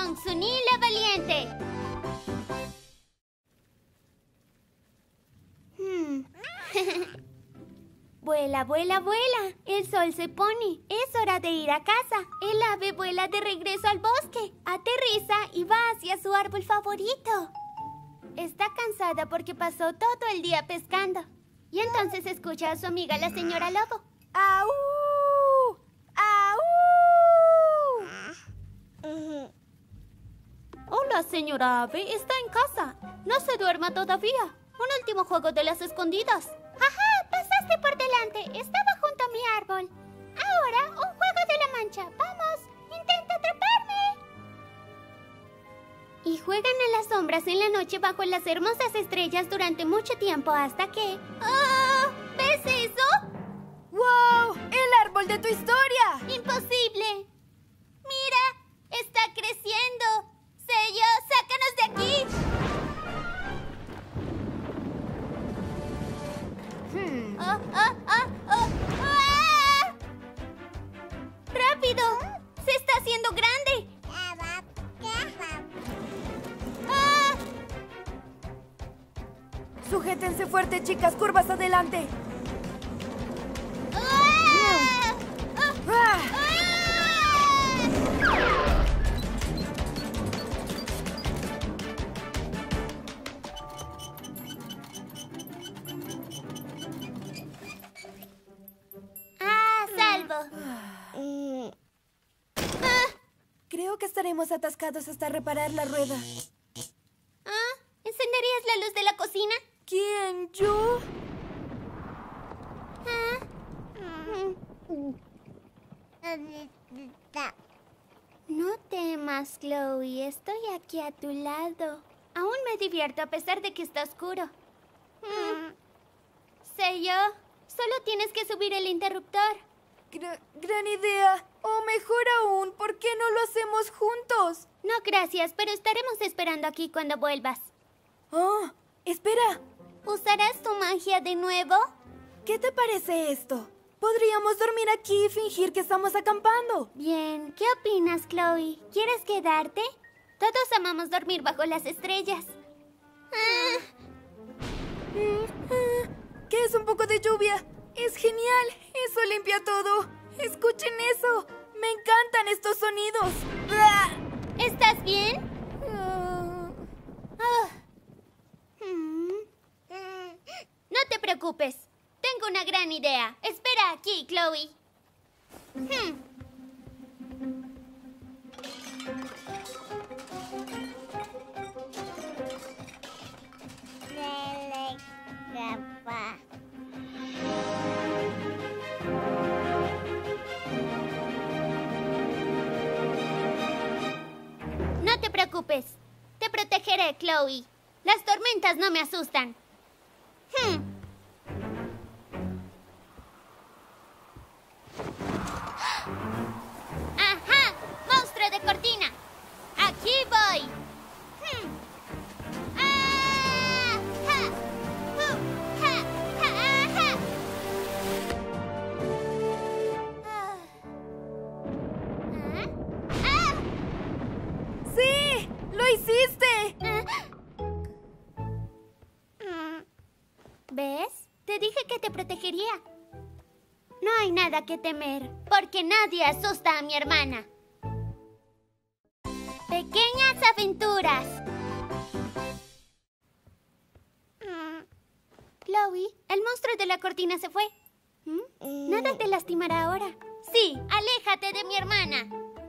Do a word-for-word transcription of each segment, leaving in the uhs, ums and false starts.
con Sunny la Valiente. Hmm. Vuela, vuela, vuela. El sol se pone. Es hora de ir a casa. El ave vuela de regreso al bosque. Aterriza y va hacia su árbol favorito. Está cansada porque pasó todo el día pescando. Y entonces escucha a su amiga la señora Lobo. ¡Au! ¡Au! Hola, señora ave. Está en casa. No se duerma todavía. Un último juego de las escondidas. ¡Ajá! Pasaste por delante. Estaba junto a mi árbol. Ahora, un juego de la mancha. ¡Vamos! ¡Intenta atraparme! Y juegan en las sombras en la noche bajo las hermosas estrellas durante mucho tiempo hasta que... ¡Oh! ¿Ves eso? ¡Wow! ¡El árbol de tu historia! ¡Imposible! ¡Mira! ¡Está creciendo! ¡Sello, sácanos de aquí! Hmm. ¡Oh, oh, oh, oh! ¡Ah! ¡Rápido! ¡Se está haciendo grande! ¡Ah! Sujétense fuerte, chicas. Curvas adelante. ¡Ah! ¡Ah! ¡Ah! ¡Ah! ¡Ah, salvo! ¡Ah! Creo que estaremos atascados hasta reparar la rueda. ¿Ah? ¿Encenderías la luz de la cocina? ¿Quién? ¿Yo? ¿Ah? No temas, Chloe. Estoy aquí a tu lado. Aún me divierto a pesar de que está oscuro. Mm. Sé yo. Solo tienes que subir el interruptor. Gra- gran idea. O mejor aún, ¿por qué no lo hacemos juntos? No, gracias, pero estaremos esperando aquí cuando vuelvas. Oh, espera. ¿Usarás tu magia de nuevo? ¿Qué te parece esto? Podríamos dormir aquí y fingir que estamos acampando. Bien, ¿qué opinas, Chloe? ¿Quieres quedarte? Todos amamos dormir bajo las estrellas. Ah. Mm, ah, ¿Qué es un poco de lluvia? Es genial. Eso limpia todo. Escuchen eso. Me encantan estos sonidos. ¡Ah! ¿Estás bien? Ah. Ah. Hmm. No te preocupes. Tengo una gran idea. Espera aquí, Chloe. Hmm. No te preocupes. Te protegeré, Chloe. Las tormentas no me asustan. Hmm. ¡Ajá! ¡Monstruo de cortina! ¡Aquí voy! Hmm. ¡Ah! ¡Ja! ¡Uh! ¡Ja! ¡Ja! ¡Ajá! Ah. ¿Ah? ¡Ah! ¡Sí! ¡Lo hiciste! ¿Ves? Te dije que te protegería. No hay nada que temer, porque nadie asusta a mi hermana. Pequeñas aventuras. Chloe, el monstruo de la cortina se fue. ¿Mm? Nada te lastimará ahora. Sí, aléjate de mi hermana.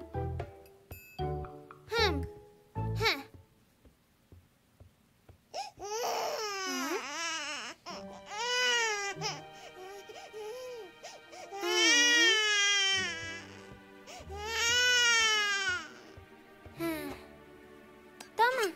Hmm. Huh. Toma.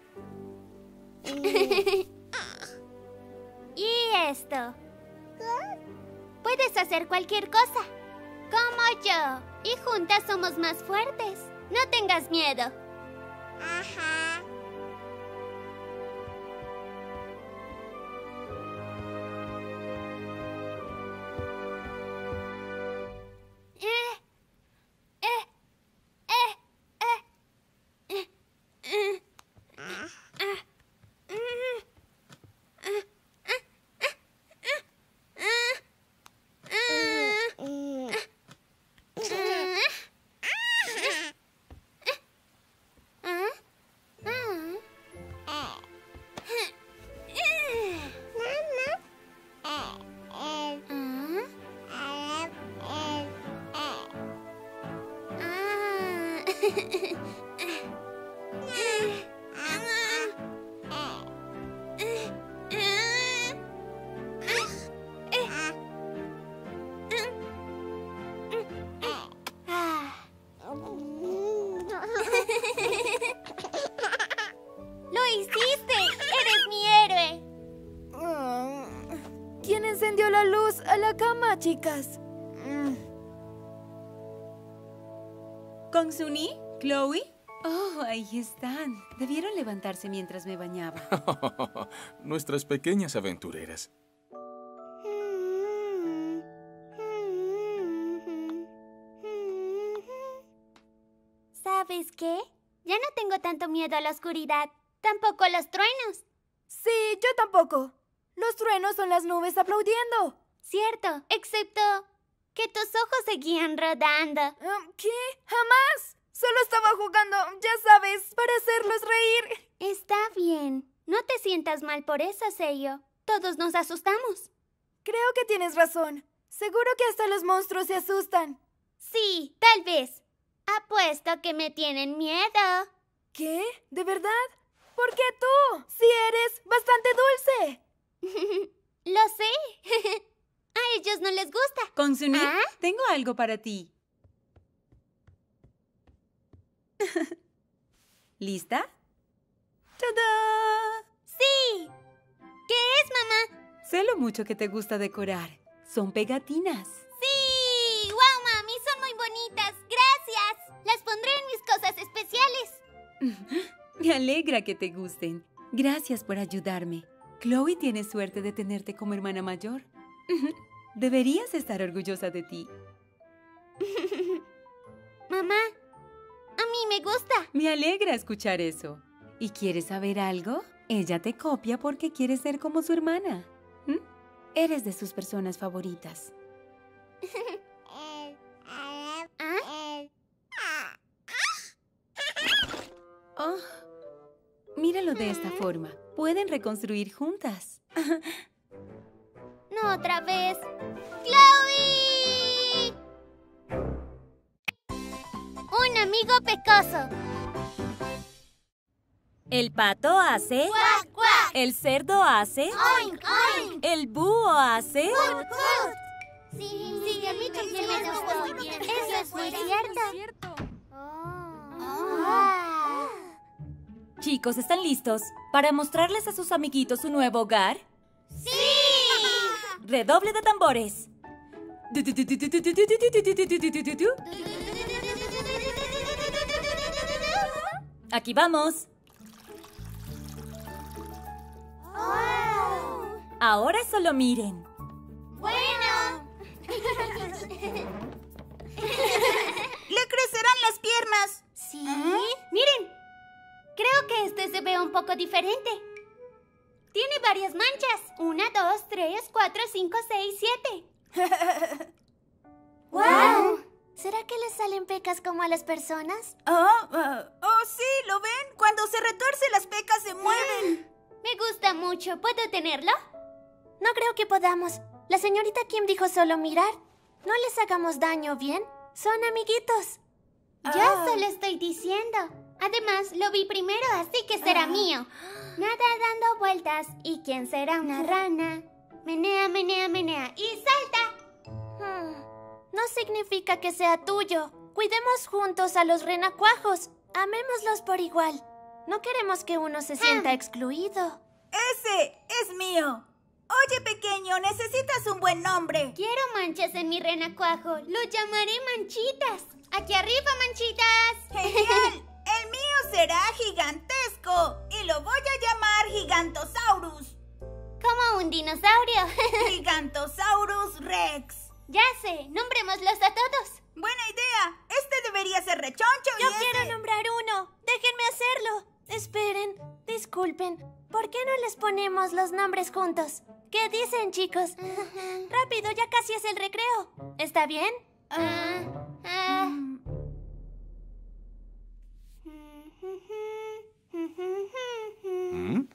Y esto. Puedes hacer cualquier cosa. Como yo. Y juntas somos más fuertes. No tengas miedo. Ajá. Eh, eh, eh, eh, eh. ¡Lo hiciste! ¡Eres mi héroe! ¿Quién encendió la luz a la cama, chicas? ¿Kongsuni? ¿Chloe? Oh, ahí están. Debieron levantarse mientras me bañaba. Nuestras pequeñas aventureras. ¿Sabes qué? Ya no tengo tanto miedo a la oscuridad. Tampoco a los truenos. Sí, yo tampoco. Los truenos son las nubes aplaudiendo. Cierto, excepto que tus ojos seguían rodando. Um, ¿Qué? ¡Jamás! Solo estaba jugando, ya sabes, para hacerlos reír. Está bien. No te sientas mal por eso, Seiyo. Todos nos asustamos. Creo que tienes razón. Seguro que hasta los monstruos se asustan. Sí, tal vez. Apuesto que me tienen miedo. ¿Qué? ¿De verdad? ¿Por qué tú? Si eres bastante dulce. Lo sé. A ellos no les gusta. Kongsuni, ¿Ah? tengo algo para ti. ¿Lista? ¡Tada! ¡Sí! ¿Qué es, mamá? Sé lo mucho que te gusta decorar. Son pegatinas. ¡Sí! ¡Wow, mami! Son muy bonitas. ¡Gracias! Las pondré en mis cosas especiales. Me alegra que te gusten. Gracias por ayudarme. Chloe tiene suerte de tenerte como hermana mayor. Deberías estar orgullosa de ti. Mamá, a mí me gusta. Me alegra escuchar eso. ¿Y quieres saber algo? Ella te copia porque quiere ser como su hermana. ¿Mm? Eres de sus personas favoritas. ¿Ah? Oh, míralo de esta forma. Pueden reconstruir juntas. No otra vez. ¡Chloe! Un amigo pecoso. El pato hace, ¡Cuac, cuac! el cerdo hace, ¡Oink, oink! el búho hace. ¡Cut, cut! Sí, sí, a mí también me gustó. Eso es muy cierto. Ah. Chicos, ¿están listos para mostrarles a sus amiguitos su nuevo hogar? ¡Sí! Redoble de tambores. Aquí vamos. ¡Oh! Ahora solo miren. Bueno. ¡Le crecerán las piernas! ¿Sí? Miren, creo que este se ve un poco diferente. Tiene varias manchas. Una, dos, tres, cuatro, cinco, seis, siete. ¡Wow! ¿Será que les salen pecas como a las personas? Oh, oh, oh, sí, ¿lo ven? Cuando se retuerce las pecas se mueven. Me gusta mucho. ¿Puedo tenerlo? No creo que podamos. La señorita Kim dijo solo mirar. No les hagamos daño, ¿bien? Son amiguitos. Yo Ah. solo estoy diciendo. Además, lo vi primero, así que será Ah. mío. Nada dando vueltas. ¿Y quién será una rana? Menea, menea, menea. ¡Y salta! Hmm. No significa que sea tuyo. Cuidemos juntos a los renacuajos. Amémoslos por igual. No queremos que uno se sienta excluido. ¡Ese es mío! Oye, pequeño, necesitas un buen nombre. Quiero manchas en mi renacuajo. Lo llamaré Manchitas. ¡Aquí arriba, Manchitas! ¡Genial! El mío será gigantesco y lo voy a llamar Gigantosaurus. Como un dinosaurio. Gigantosaurus Rex. Ya sé, nombrémoslos a todos. Buena idea. Este debería ser rechoncho y Yo ese- quiero nombrar uno. Déjenme hacerlo. Esperen, disculpen. ¿Por qué no les ponemos los nombres juntos? ¿Qué dicen, chicos? Rápido, ya casi es el recreo. ¿Está bien? Ah, ah. ¿Mm?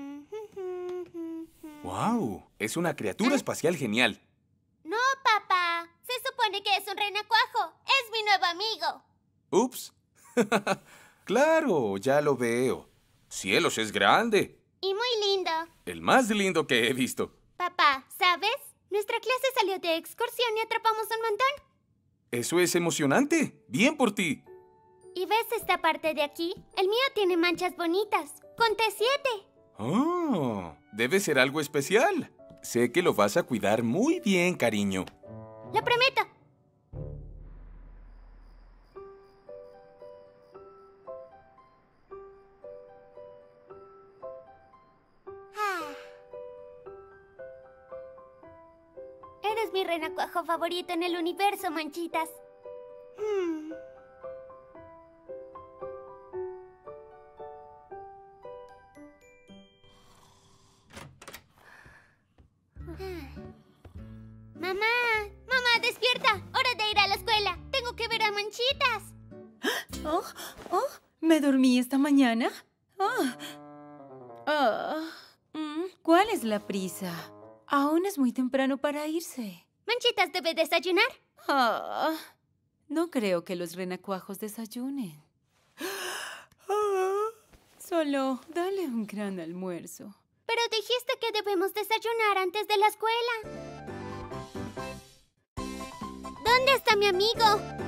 ¡Wow! Es una criatura espacial genial. No, papá. Se supone que es un renacuajo. Es mi nuevo amigo. ¡Ups! Claro, ya lo veo. Cielos, es grande. Y muy lindo. El más lindo que he visto. Papá, ¿sabes? Nuestra clase salió de excursión y atrapamos un montón. Eso es emocionante. Bien por ti. ¿Y ves esta parte de aquí? El mío tiene manchas bonitas. Conté siete. Oh, debe ser algo especial. Sé que lo vas a cuidar muy bien, cariño. Lo prometo. Ah. Eres mi renacuajo favorito en el universo, Manchitas. Hmm. Mamá, mamá, despierta. Hora de ir a la escuela. Tengo que ver a Manchitas. Oh, oh, ¿me dormí esta mañana? Oh. Oh. Mm, ¿Cuál es la prisa? Aún es muy temprano para irse. Manchitas debe desayunar. Oh. No creo que los renacuajos desayunen. Oh. Solo dale un gran almuerzo. Pero dijiste que debemos desayunar antes de la escuela. ¿Dónde está mi amigo?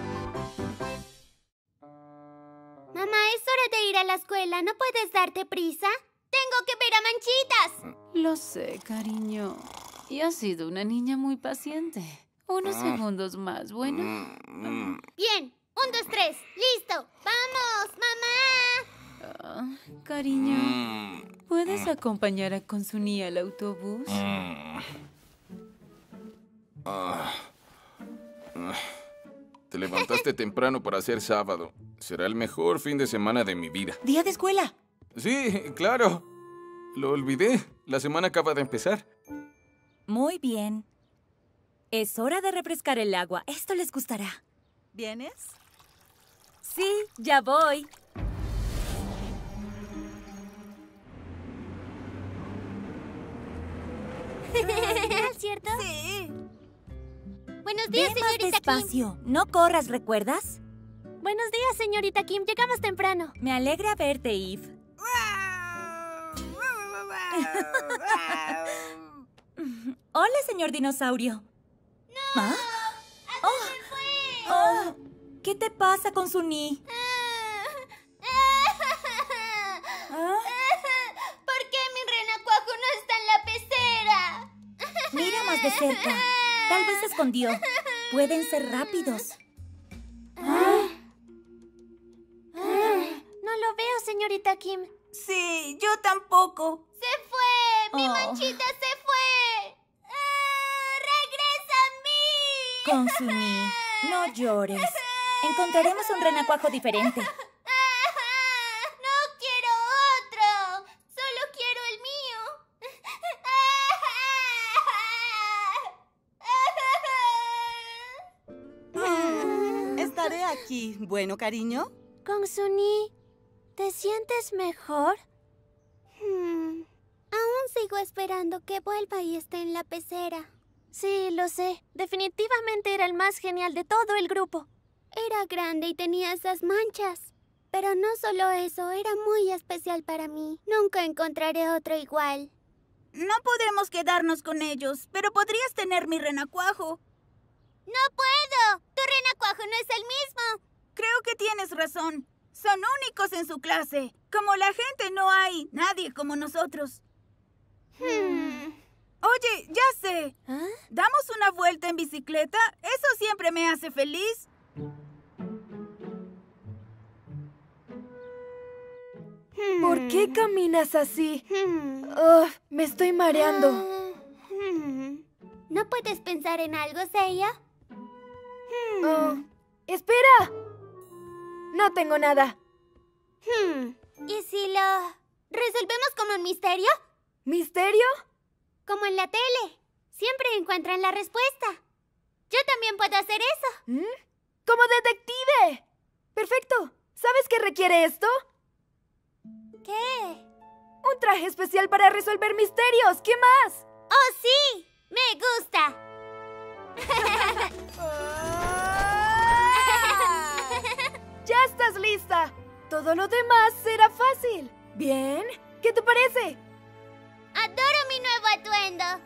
Mamá, es hora de ir a la escuela. ¿No puedes darte prisa? ¡Tengo que ver a Manchitas! Lo sé, cariño. Y has sido una niña muy paciente. Unos segundos más, ¿bueno? Bien. Un, dos, tres. ¡Listo! ¡Vamos, mamá! Ah, cariño, ¿puedes acompañar a Consuni al autobús? Ah. Te levantaste temprano para hacer sábado. Será el mejor fin de semana de mi vida. ¡Día de escuela! Sí, claro. Lo olvidé. La semana acaba de empezar. Muy bien. Es hora de refrescar el agua. Esto les gustará. ¿Vienes? Sí, ya voy. ¿Es cierto? Sí. Buenos días, Ve más señorita Kim. despacio. No corras, ¿recuerdas? Buenos días, señorita Kim. Llegamos temprano. Me alegra verte, Eve. Hola, señor dinosaurio. ¡No! ¿Ah? ¡Oh! Oh. Se fue! Oh, ¿qué te pasa con Suni? ¿Ah? ¿Por qué mi renacuajo no está en la pecera? Mira más de cerca. Tal vez se escondió. Pueden ser rápidos. ¿Ah? No lo veo, señorita Kim. Sí, yo tampoco. ¡Se fue! ¡Mi Oh. Manchita se fue! ¡Ah! ¡Regresa a mí! Con Suni, no llores. Encontraremos un renacuajo diferente. ¡No quiero otro! ¡Solo quiero el mío! Estaré aquí. Bueno, cariño. Consuni, ¿te sientes mejor? Hmm. Aún sigo esperando que vuelva y esté en la pecera. Sí, lo sé. Definitivamente era el más genial de todo el grupo. Era grande y tenía esas manchas. Pero no solo eso, era muy especial para mí. Nunca encontraré otro igual. No podemos quedarnos con ellos, pero podrías tener mi renacuajo. ¡No puedo! ¡Tu renacuajo no es el mismo! Creo que tienes razón. Son únicos en su clase. Como la gente no hay nadie como nosotros. Hmm. Oye, ya sé. ¿Ah? ¿Damos una vuelta en bicicleta? Eso siempre me hace feliz. Hmm. ¿Por qué caminas así? Hmm. Ugh, me estoy mareando. Ah, hmm. ¿No puedes pensar en algo, Seiya? Hmm. Oh, ¡espera! No tengo nada. Hmm. ¿Y si lo resolvemos como un misterio? ¿Misterio? Como en la tele. Siempre encuentran la respuesta. Yo también puedo hacer eso. ¿Mm? ¡Como detective! ¡Perfecto! ¿Sabes qué requiere esto? ¿Qué? Un traje especial para resolver misterios. ¿Qué más? ¡Oh, sí! ¡Me gusta! ¡Ya estás lista! todo lo demás será fácil. ¿Bien? ¿Qué te parece? Adoro mi nuevo atuendo.